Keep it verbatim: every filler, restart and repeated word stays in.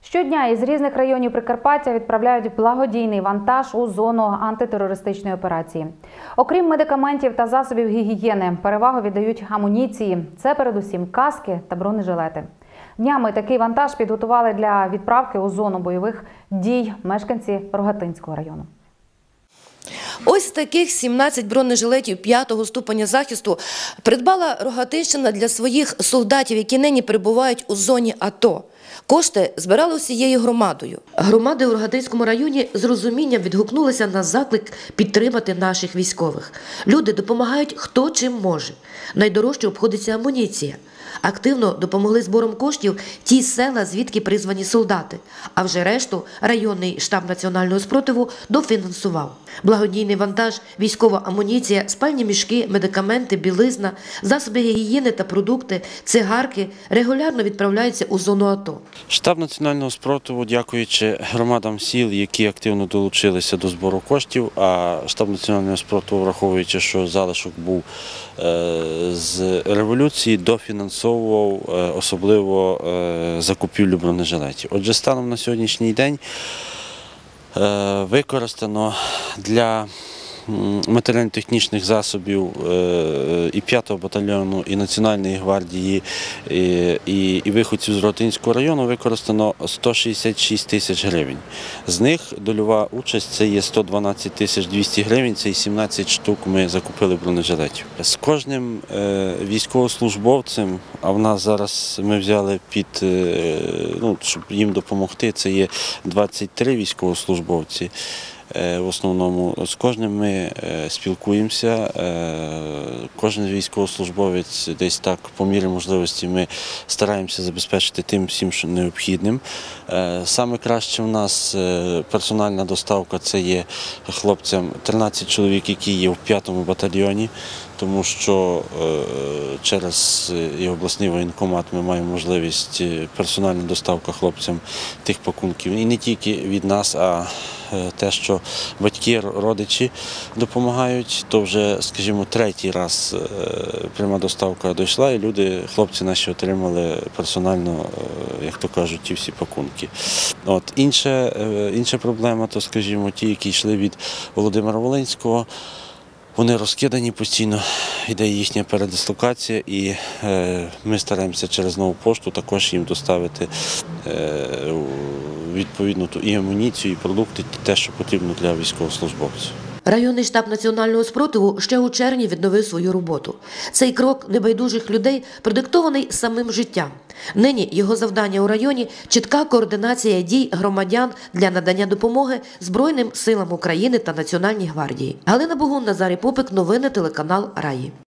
Щодня із різних районів Прикарпаття відправляють благодійний вантаж у зону антитерористичної операції. Окрім медикаментів та засобів гігієни, перевагу віддають амуніції. Це передусім каски та бронежилети. Днями такий вантаж підготували для відправки у зону бойових дій мешканці Рогатинського району. Ось таких сімнадцять бронежилетів п'ятого ступеня захисту придбала Рогатинщина для своїх солдатів, які нині перебувають у зоні АТО. Кошти збирали усією громадою. Громади у Рогатинському районі з розумінням відгукнулися на заклик підтримати наших військових. Люди допомагають хто чим може. Найдорожче обходиться амуніція. Активно допомогли збором коштів ті села, звідки призвані солдати. А вже решту районний штаб національного спротиву дофінансував. Благодійний вантаж, військова амуніція, спальні мішки, медикаменти, білизна, засоби гігієни та продукти, цигарки регулярно відправляються у зону АТО. Штаб національного спротиву, дякуючи громадам сіл, які активно долучилися до збору коштів, а штаб національного спротиву, враховуючи, що залишок був з революції, дофінансовував особливо закупівлю бронежилетів. Отже, станом на сьогоднішній день використано для матеріально-технічних засобів і п'ятого батальйону, і Національної гвардії, і, і, і виходців з Рогатинського району використано сто шістдесят шість тисяч гривень. З них дольова участь – це є сто дванадцять тисяч двісті гривень, це і сімнадцять штук ми закупили бронежилетів. З кожним військовослужбовцем, а в нас зараз ми взяли під, ну, щоб їм допомогти, це є двадцять три військовослужбовці. В основному з кожним ми спілкуємося, кожен військовослужбовець десь так по мірі можливості ми стараємося забезпечити тим всім, що необхідним. Саме краще в нас персональна доставка – це є хлопцям тринадцять чоловік, які є в п'ятому батальйоні, тому що через і обласний воєнкомат ми маємо можливість персональна доставка хлопцям тих пакунків. І не тільки від нас, а те, що батьки, родичі допомагають, то вже, скажімо, третій раз пряма доставка дійшла, і люди, хлопці наші отримали персонально, як то кажуть, ті всі пакунки. От. Інша, інша проблема, то, скажімо, ті, які йшли від Володимира Волинського, вони розкидані постійно, йде їхня передислокація, і е, ми стараємося через нову пошту також їм доставити е, відповідно і амуніцію, і продукти, те, що потрібно для військовослужбовців. Районний штаб національного спротиву ще у червні відновив свою роботу. Цей крок небайдужих людей продиктований самим життям. Нині його завдання у районі – чітка координація дій громадян для надання допомоги Збройним силам України та Національній гвардії. Галина Богун, Назарій Попик, новини телеканал Раї.